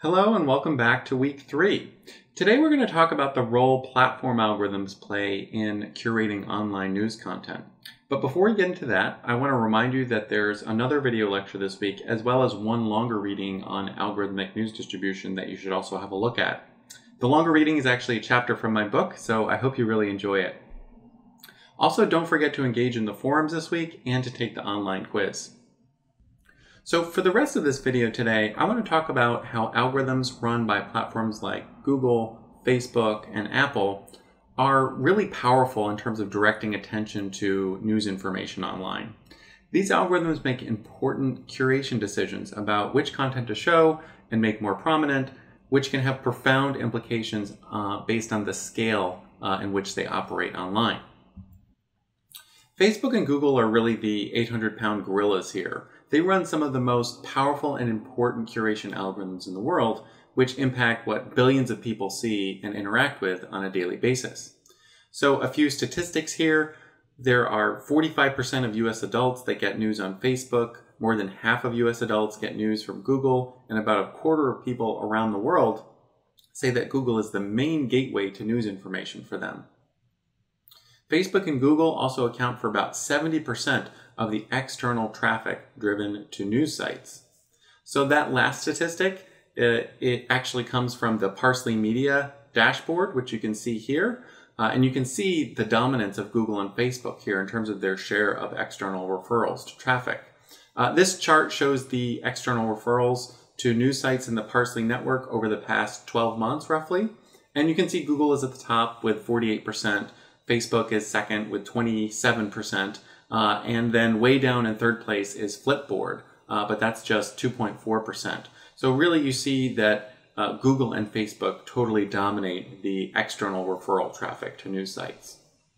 Hello and welcome back to week 3. Today we're going to talk about the role platform algorithms play in curating online news content. But before we get into that, I want to remind you that there's another video lecture this week as well as one longer reading on algorithmic news distribution that you should also have a look at. The longer reading is actually a chapter from my book, so I hope you really enjoy it. Also, don't forget to engage in the forums this week and to take the online quiz. So for the rest of this video today, I want to talk about how algorithms run by platforms like Google, Facebook, and Apple are really powerful in terms of directing attention to news information online. These algorithms make important curation decisions about which content to show and make more prominent, which can have profound implications based on the scale in which they operate online. Facebook and Google are really the 800-pound gorillas here. They run some of the most powerful and important curation algorithms in the world, which impact what billions of people see and interact with on a daily basis. So a few statistics here. There are 45% of US adults that get news on Facebook, more than half of US adults get news from Google, and about a quarter of people around the world say that Google is the main gateway to news information for them. Facebook and Google also account for about 70% of the external traffic driven to news sites. So that last statistic, it actually comes from the Parsley Media dashboard, which you can see here. And you can see the dominance of Google and Facebook here in terms of their share of external referrals to traffic. This chart shows the external referrals to news sites in the Parsley network over the past 12 months, roughly. And you can see Google is at the top with 48%. Facebook is second with 27%, and then way down in third place is Flipboard, but that's just 2.4%. So really you see that Google and Facebook totally dominate the external referral traffic to news sites.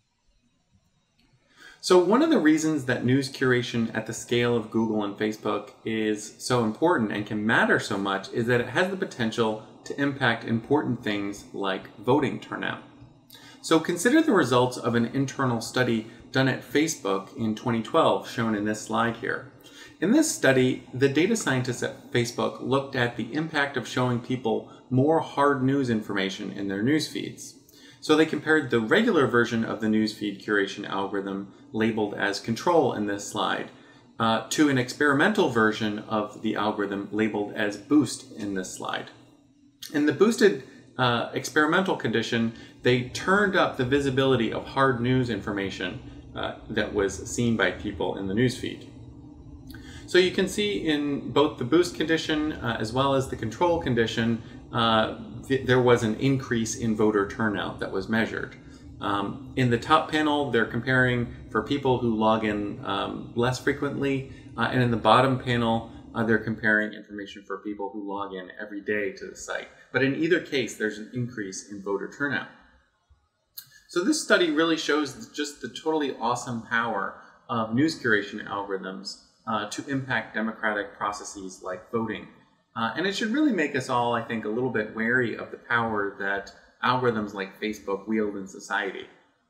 So one of the reasons that news curation at the scale of Google and Facebook is so important and can matter so much is that it has the potential to impact important things like voting turnout. So consider the results of an internal study done at Facebook in 2012, shown in this slide here. In this study, the data scientists at Facebook looked at the impact of showing people more hard news information in their news feeds. So they compared the regular version of the newsfeed curation algorithm, labeled as control in this slide, to an experimental version of the algorithm labeled as boost in this slide. In the boosted experimental condition, they turned up the visibility of hard news information that was seen by people in the newsfeed. So you can see in both the boost condition as well as the control condition, there was an increase in voter turnout that was measured. In the top panel, they're comparing for people who log in less frequently, and in the bottom panel, they're comparing information for people who log in every day to the site. But in either case, there's an increase in voter turnout. So this study really shows just the totally awesome power of news curation algorithms to impact democratic processes like voting. And it should really make us all, I think, a little bit wary of the power that algorithms like Facebook wield in society.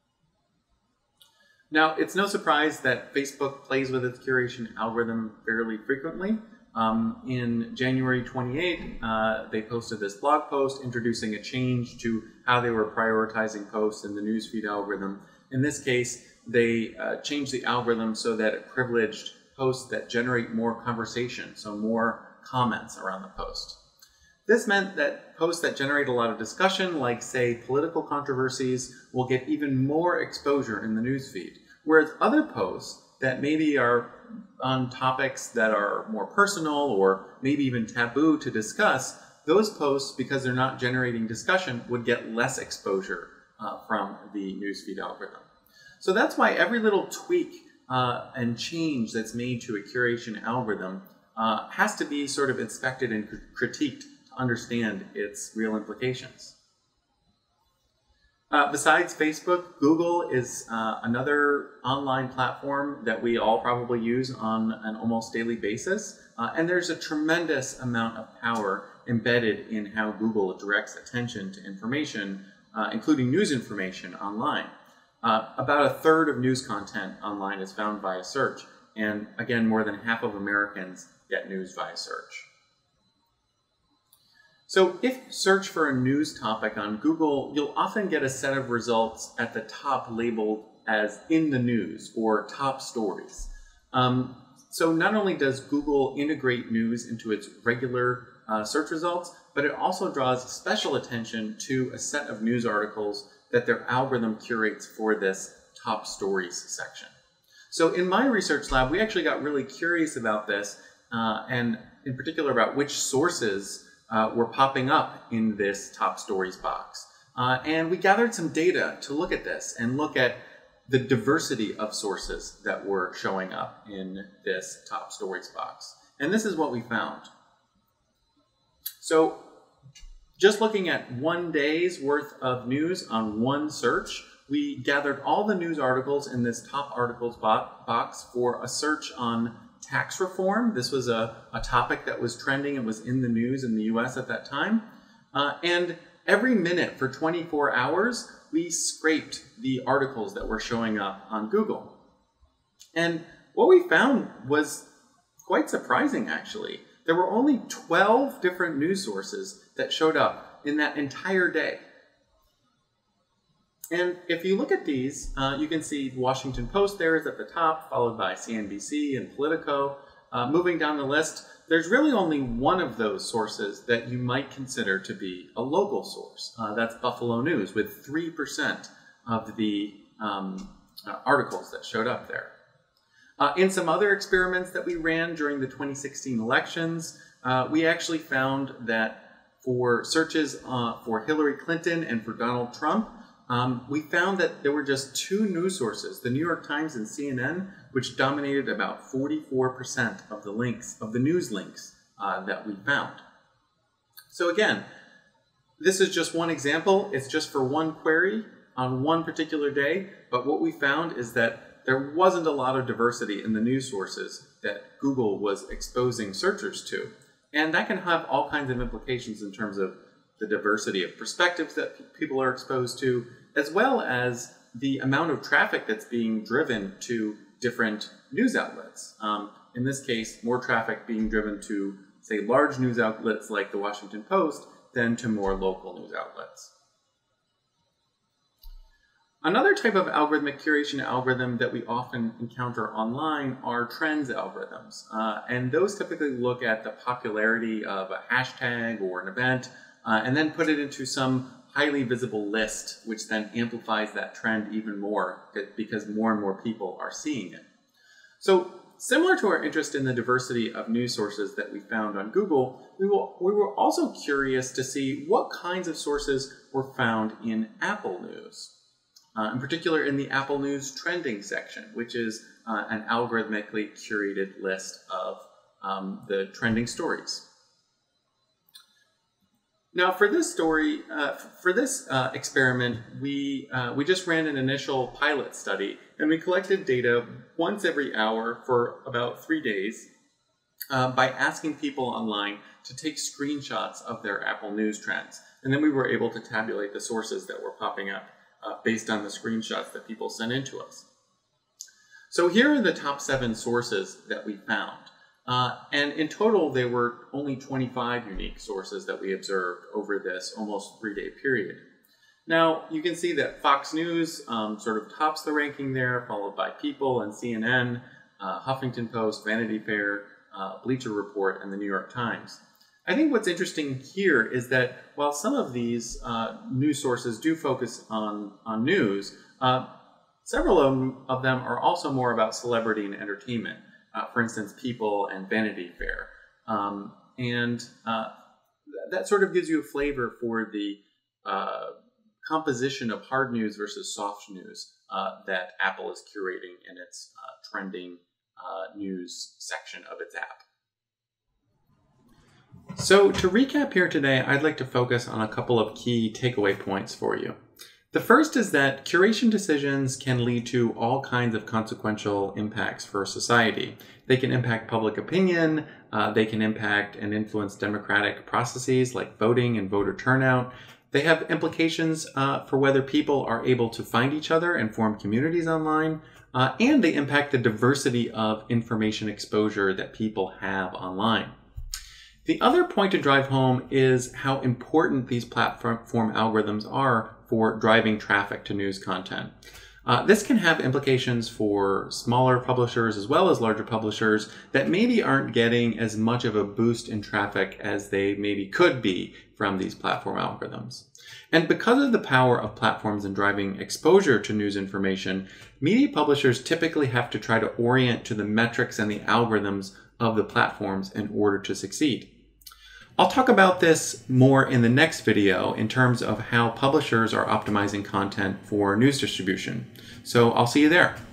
Now, it's no surprise that Facebook plays with its curation algorithm fairly frequently. In January 28, they posted this blog post introducing a change to how they were prioritizing posts in the newsfeed algorithm. In this case, they changed the algorithm so that it privileged posts that generate more conversation, so more comments around the post. This meant that posts that generate a lot of discussion, like, say, political controversies, will get even more exposure in the newsfeed, whereas other posts that maybe are on topics that are more personal or maybe even taboo to discuss, those posts, because they're not generating discussion, would get less exposure from the newsfeed algorithm. So that's why every little tweak and change that's made to a curation algorithm has to be sort of inspected and critiqued to understand its real implications. Besides Facebook, Google is another online platform that we all probably use on an almost daily basis. And there's a tremendous amount of power embedded in how Google directs attention to information, including news information online. About a third of news content online is found via search. And again, more than half of Americans get news via search. So if you search for a news topic on Google, you'll often get a set of results at the top labeled as in the news or top stories. So not only does Google integrate news into its regular search results, but it also draws special attention to a set of news articles that their algorithm curates for this top stories section. So in my research lab, we actually got really curious about this, and in particular about which sources were popping up in this top stories box. And we gathered some data to look at this and look at the diversity of sources that were showing up in this top stories box. And this is what we found. So just looking at one day's worth of news on one search, we gathered all the news articles in this top articles box for a search on tax reform. This was a topic that was trending and was in the news in the US at that time. And every minute for 24 hours, we scraped the articles that were showing up on Google. And what we found was quite surprising, actually. There were only 12 different news sources that showed up in that entire day. And if you look at these, you can see the Washington Post there is at the top, followed by CNBC and Politico. Moving down the list, there's really only one of those sources that you might consider to be a local source. That's Buffalo News, with 3% of the articles that showed up there. In some other experiments that we ran during the 2016 elections, we actually found that for searches for Hillary Clinton and for Donald Trump, we found that there were just two news sources, the New York Times and CNN, which dominated about 44% of the links, of the news links that we found. So again, this is just one example. It's just for one query on one particular day. But what we found is that there wasn't a lot of diversity in the news sources that Google was exposing searchers to. And that can have all kinds of implications in terms of the diversity of perspectives that people are exposed to, as well as the amount of traffic that's being driven to different news outlets. In this case, more traffic being driven to, say, large news outlets like the Washington Post than to more local news outlets. Another type of algorithmic curation algorithm that we often encounter online are trends algorithms. And those typically look at the popularity of a hashtag or an event, and then put it into some highly visible list, which then amplifies that trend even more because more and more people are seeing it. So similar to our interest in the diversity of news sources that we found on Google, we were also curious to see what kinds of sources were found in Apple News. In particular in the Apple News trending section, which is an algorithmically curated list of the trending stories. Now, for this story, experiment, we just ran an initial pilot study, and we collected data once every hour for about 3 days by asking people online to take screenshots of their Apple News trends. And then we were able to tabulate the sources that were popping up based on the screenshots that people sent in to us. So here are the top 7 sources that we found. And in total, there were only 25 unique sources that we observed over this almost 3-day period. Now, you can see that Fox News sort of tops the ranking there, followed by People and CNN, Huffington Post, Vanity Fair, Bleacher Report, and the New York Times. I think what's interesting here is that while some of these news sources do focus on news, several of them are also more about celebrity and entertainment. For instance, People and Vanity Fair. That sort of gives you a flavor for the composition of hard news versus soft news that Apple is curating in its trending news section of its app. So to recap here today, I'd like to focus on a couple of key takeaway points for you. The first is that curation decisions can lead to all kinds of consequential impacts for society. They can impact public opinion, they can impact and influence democratic processes like voting and voter turnout. They have implications for whether people are able to find each other and form communities online, and they impact the diversity of information exposure that people have online. The other point to drive home is how important these platform algorithms are for driving traffic to news content. This can have implications for smaller publishers as well as larger publishers that maybe aren't getting as much of a boost in traffic as they maybe could be from these platform algorithms. And because of the power of platforms in driving exposure to news information, media publishers typically have to try to orient to the metrics and the algorithms of the platforms in order to succeed. I'll talk about this more in the next video in terms of how publishers are optimizing content for news distribution. So I'll see you there.